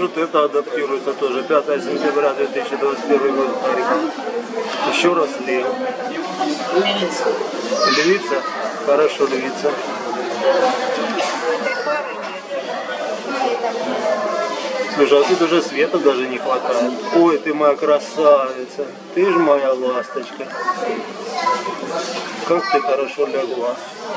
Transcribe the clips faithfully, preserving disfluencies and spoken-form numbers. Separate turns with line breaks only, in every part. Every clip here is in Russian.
может это адаптируется тоже. пятое сентября две тысячи двадцать первый год. Еще раз лев.
Львица.
Львица? Хорошо, львица. Слушай, а тут уже света даже не хватает. Ой, ты моя красавица. Ты ж моя ласточка. Как ты хорошо легла.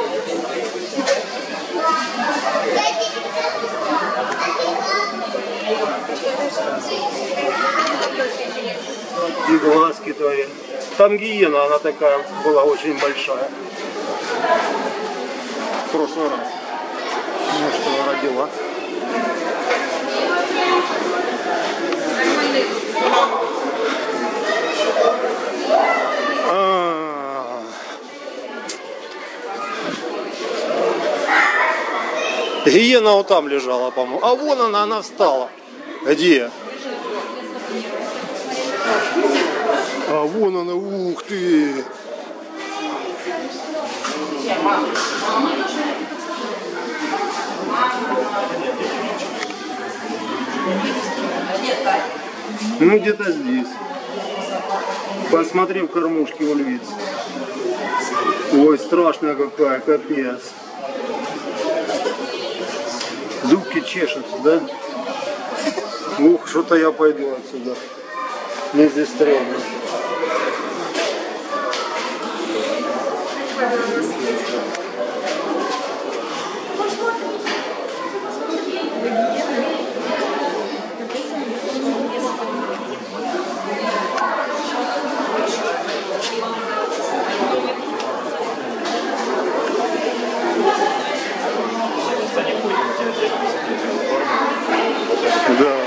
И глазки твои. Там гиена, она такая была очень большая. В прошлый раз. Ну что, родила. А-а-а. Гиена вот там лежала, по-моему. А вон она, она встала. Где? А вон она, ух ты! Ну где-то здесь. Посмотри в кормушке у львиц. Ой, страшная какая, капец. Зубки чешутся, да? Ух, что-то я пойду отсюда. Мне здесь стрёмно. Да.